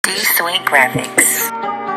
D-Sweet Graphics.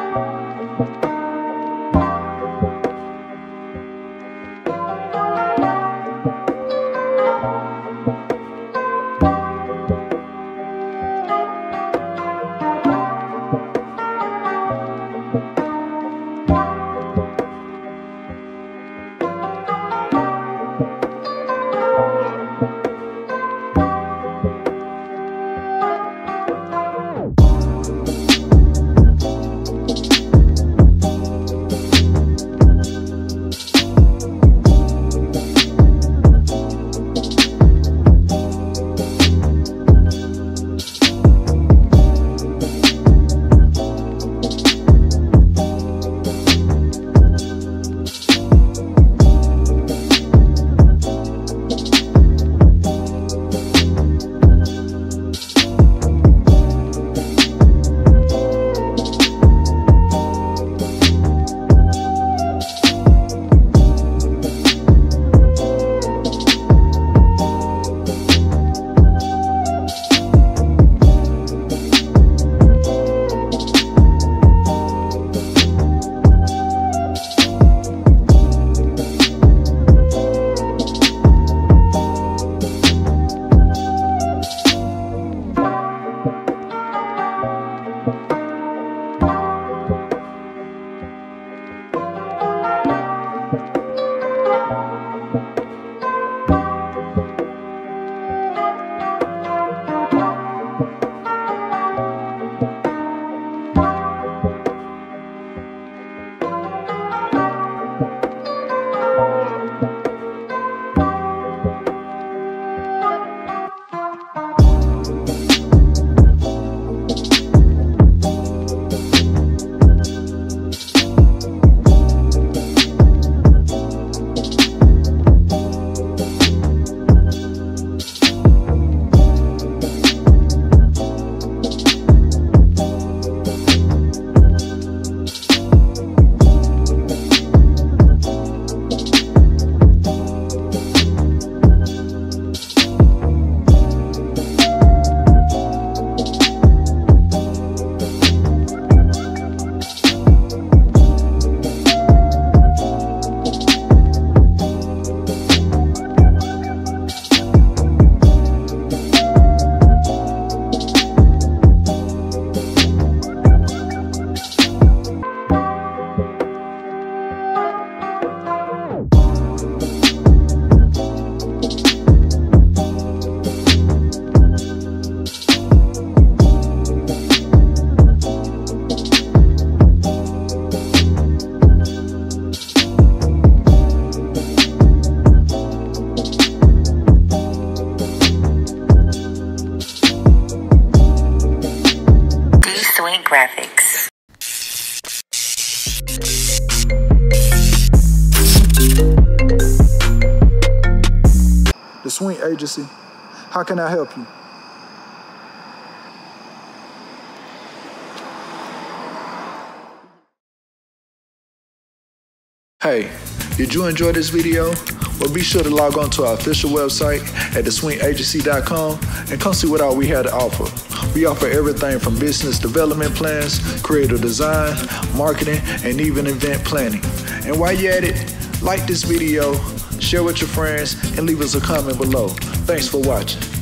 D-Sweet Graphics. The Swing Agency. How can I help you? Hey, did you enjoy this video? Well, be sure to log on to our official website at theswingagency.com and come see what all we have to offer. We offer everything from business development plans, creative design, marketing, and even event planning. And while you're at it, like this video, share with your friends, and leave us a comment below. Thanks for watching.